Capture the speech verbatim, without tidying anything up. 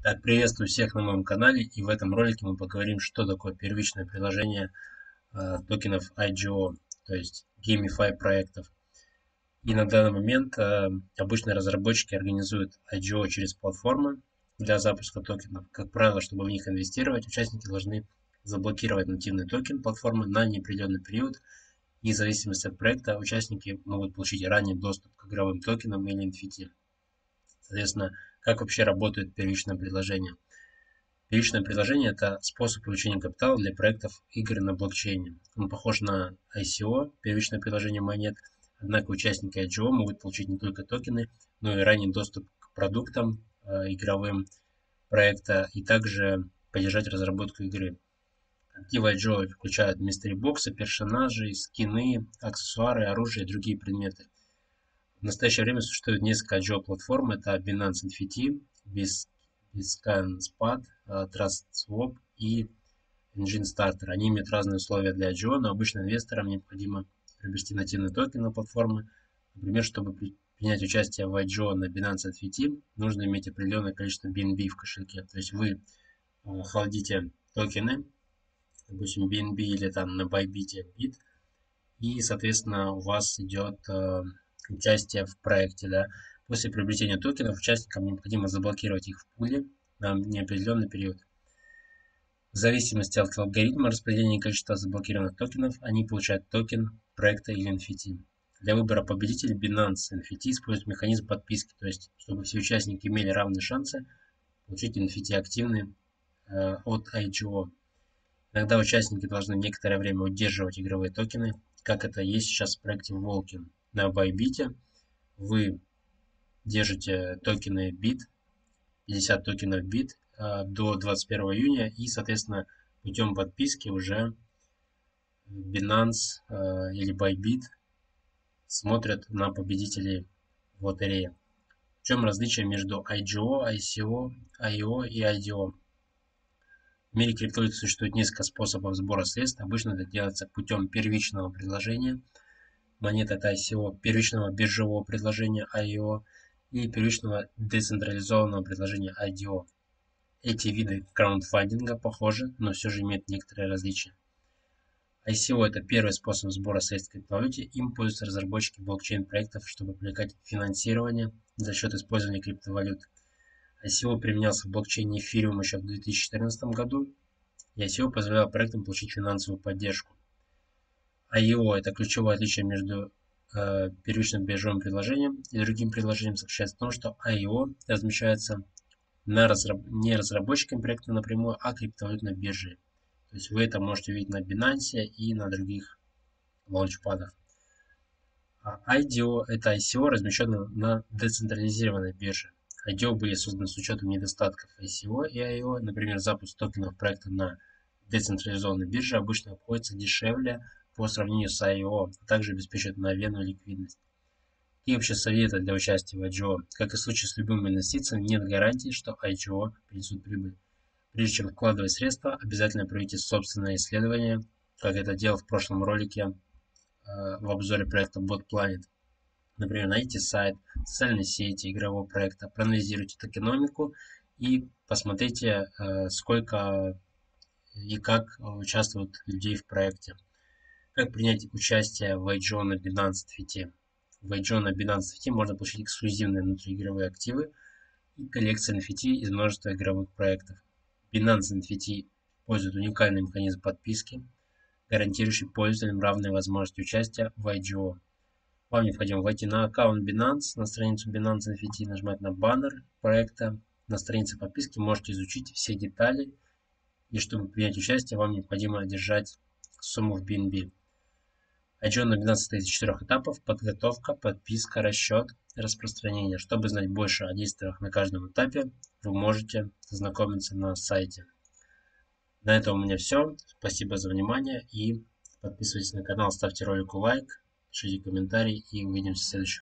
Так, приветствую всех на моем канале, и в этом ролике мы поговорим, что такое первичное приложение э, токенов ай джи о, то есть GameFi проектов. И на данный момент э, обычно разработчики организуют ай джи о через платформы для запуска токенов. Как правило, чтобы в них инвестировать, участники должны заблокировать нативный токен платформы на неопределенный период, и в зависимости от проекта участники могут получить ранний доступ к игровым токенам или эн эф ти. Соответственно, как вообще работает первичное предложение? Первичное предложение– это способ получения капитала для проектов игр на блокчейне. Он похож на ай си о, первичное предложение монет, однако участники ай джи о могут получить не только токены, но и ранний доступ к продуктам э, игровым проекта и также поддержать разработку игры. Активы ай джи о включают мистери-боксы, персонажей, скины, аксессуары, оружие и другие предметы. В настоящее время существует несколько ай джи о-платформ. Это Binance эн эф ти, BitScan TrustSwap и Engine Starter. Они имеют разные условия для ай джи о, но обычно инвесторам необходимо приобрести нативный токен на платформы. Например, чтобы принять участие в ай джи о на Binance эн эф ти, нужно иметь определенное количество би эн би в кошельке. То есть вы холдите токены, допустим, би эн би или там на Bybit бит, и, соответственно, у вас идет э, участие в проекте. Да? После приобретения токенов участникам необходимо заблокировать их в пуле на неопределенный период. В зависимости от алгоритма распределения количества заблокированных токенов, они получают токен проекта или эн эф ти. Для выбора победителей Binance эн эф ти использует механизм подписки, то есть чтобы все участники имели равные шансы получить эн эф ти активные э, от ай джи о. Иногда участники должны некоторое время удерживать игровые токены, как это есть сейчас в проекте Волкин. На Bybit вы держите токены бит, пятьдесят токенов бит до двадцать первого июня, и, соответственно, путем подписки уже Binance или Bybit смотрят на победителей в лотерее. В чем различие между ай джи о, ай си о, ай и о и ай ди о? В мире криптовалют существует несколько способов сбора средств. Обычно это делается путем первичного предложения. Монета это ай си о, первичного биржевого предложения ай и о и первичного децентрализованного предложения ай ди о. Эти виды краундфандинга похожи, но все же имеют некоторые различия. ай си о это первый способ сбора средств в криптовалюте. Им пользуются разработчики блокчейн-проектов, чтобы привлекать финансирование за счет использования криптовалют. ай си о применялся в блокчейне Ethereum еще в две тысячи четырнадцатом году, и ай си о позволял проектам получить финансовую поддержку. ай и о – это ключевое отличие между э, первичным биржевым предложением и другим предложением заключается в том, что ай и о размещается на разраб... не разработчиками проекта напрямую, а криптовалютной бирже. То есть вы это можете увидеть на Binance и на других лаунчпадах. А ай ди о – это ай си о, размещенное на децентрализированной бирже. ай ди о были созданы с учетом недостатков ай си о и ай и о. Например, запуск токенов проекта на децентрализованной бирже обычно обходится дешевле по сравнению с ай и о, а также обеспечивает мгновенную ликвидность. Какие вообще советы для участия в ай джи о? Как и в случае с любыми инвестициями, нет гарантии, что ай джи о принесут прибыль. Прежде чем вкладывать средства, обязательно проведите собственное исследование, как это делал в прошлом ролике в обзоре проекта BotPlanet. Например, найдите сайт, социальные сети игрового проекта, проанализируйте токеномику и посмотрите, сколько и как участвуют людей в проекте. Как принять участие в ай джи о на Binance эн эф ти? В ай джи о на Binance эн эф ти можно получить эксклюзивные внутриигровые активы и коллекции эн эф ти из множества игровых проектов. Binance эн эф ти использует уникальный механизм подписки, гарантирующий пользователям равные возможности участия в ай джи о. Вам необходимо войти на аккаунт Binance, на страницу Binance эн эф ти, нажать на баннер проекта. На странице подписки можете изучить все детали, и чтобы принять участие, вам необходимо держать сумму в би эн би. ай джи о на Binance состоит из четырех этапов: подготовка, подписка, расчет, распространение. Чтобы знать больше о действиях на каждом этапе, вы можете ознакомиться на сайте. На этом у меня все. Спасибо за внимание и подписывайтесь на канал, ставьте ролику лайк, пишите комментарии и увидимся в следующем.